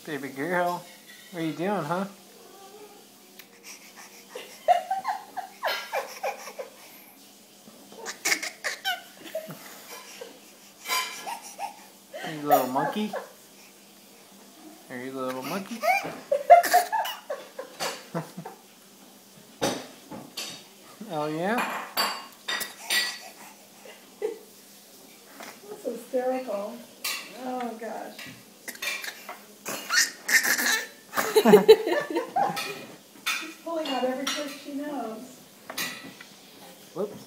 Baby girl, what are you doing, huh? You little monkey? Are you little monkey? Oh yeah? That's hysterical. Oh gosh. She's pulling out every trick she knows. Whoops.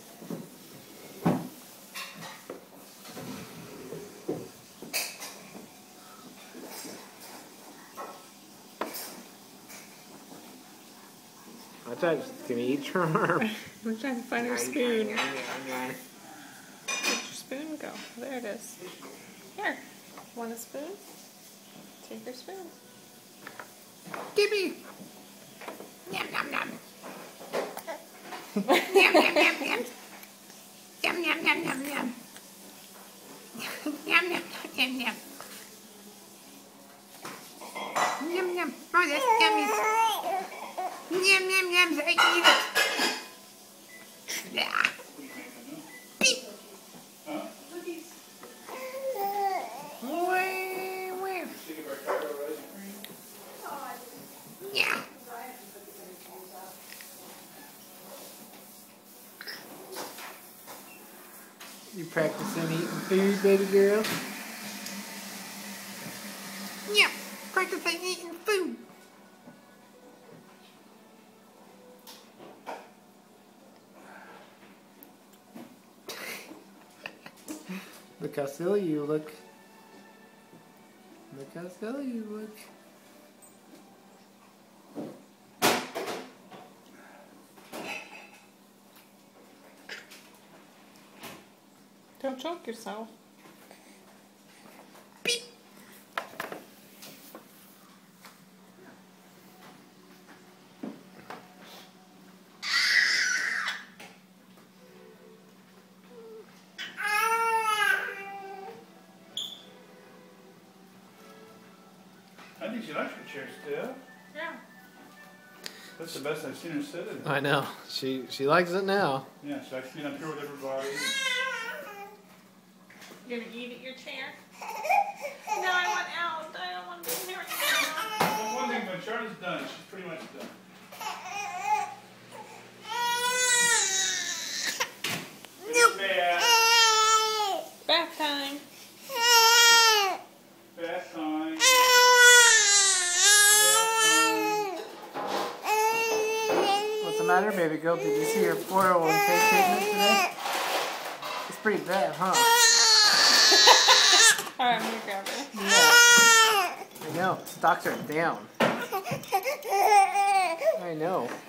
I thought it was gonna eat your arm. I'm trying to find her spoon. Where'd your spoon go? There it is. Here. Want a spoon? Take your spoon. Gimme! Yum, yum, yum. Yum, yum, yum, yum. Yum, yum, yum, yum, yum. Yum, yum, yum, yum. Yum, yum. Oh, that's yummy. Yum, yum, yum. So I eat it. Yeah. Beep. Where? Yeah. You practicing eating food, baby girl? Yeah. Practicing eating food. Look how silly you look. Look how silly you look. Don't choke yourself. Beep. I think she likes her chair still. Yeah. That's the best I've seen her sit in. I know. She likes it now. Yeah, she likes being up here with everybody. You're gonna eat at your chair? No, I want out. I don't want to be here right now. Well, one thing, when Charlie's done, she's pretty much done. Nope. Bath time. Bath time. What's the matter, baby girl? Did you see your 401k statement today? It's pretty bad, huh? Alright, I'm gonna grab it. Yeah. I know. Stocks are down. I know.